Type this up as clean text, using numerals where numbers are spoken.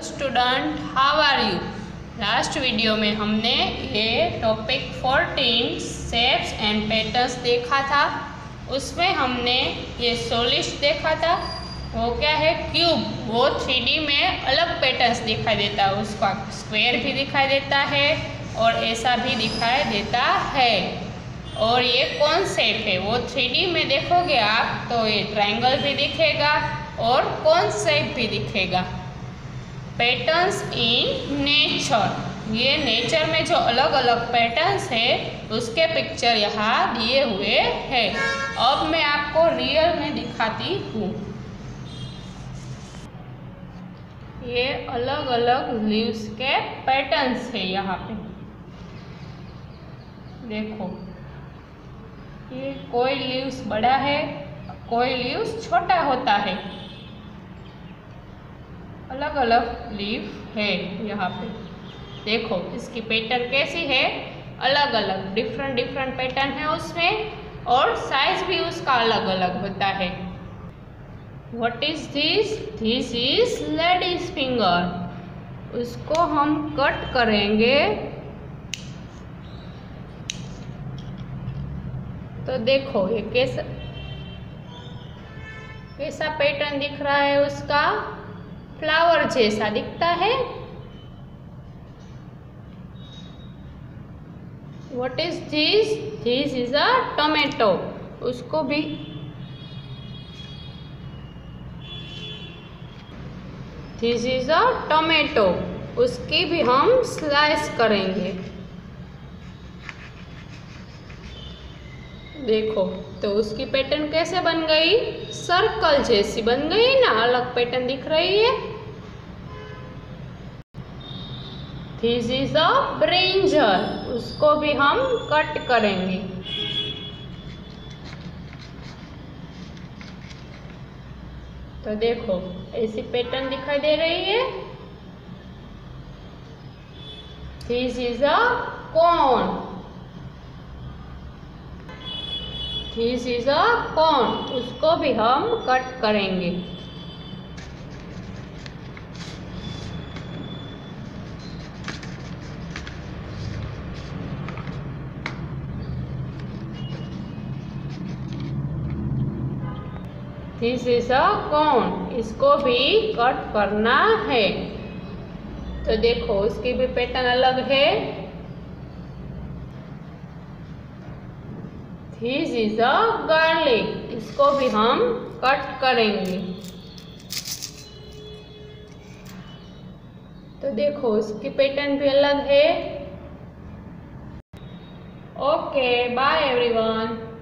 Student, how are you. Last video में हमने ये टॉपिक 14 शेप्स एंड पैटर्न्स देखा था। उसमें हमने ये सॉलिड देखा था। वो क्या है, क्यूब। वो 3D में अलग पैटर्न्स दिखाई देता है, उसका स्क्वायर भी दिखाई देता है और ऐसा भी दिखाई देता है। और ये कौन शेप है, वो 3D में देखोगे आप तो ये ट्रायंगल भी दिखेगा और कौन शेप भी दिखेगा। पैटर्न्स इन नेचर, ये नेचर में जो अलग अलग पैटर्न्स है उसके पिक्चर यहाँ दिए हुए हैं। अब मैं आपको रियल में दिखाती हूँ। ये अलग अलग लीव्स के पैटर्न्स है। यहाँ पे देखो, ये कोई लीव्स बड़ा है, कोई लीव्स छोटा होता है। अलग अलग लीफ है। यहाँ पे देखो इसकी पैटर्न कैसी है, अलग अलग डिफरेंट पैटर्न है उसमें, और साइज भी उसका अलग अलग होता है। What is this? This is ladies finger. उसको हम कट करेंगे तो देखो ये कैसा पैटर्न दिख रहा है उसका, फ्लावर जैसा दिखता है। What is this? This is a tomato। उसको भी This is a tomato। उसकी भी हम स्लाइस करेंगे। देखो तो उसकी पैटर्न कैसे बन गई, सर्कल जैसी बन गई ना, अलग पैटर्न दिख रही है। This is a brinjal. उसको भी हम कट करेंगे। तो देखो ऐसी पैटर्न दिखाई दे रही है। This is a corn. This is a corn. उसको भी हम कट करेंगे। This is a corn. इसको भी कट करना है। तो देखो उसकी भी पैटर्न अलग है। This is a garlic. इसको भी हम कट करेंगे। तो देखो उसकी पैटर्न भी अलग है। Okay, bye everyone.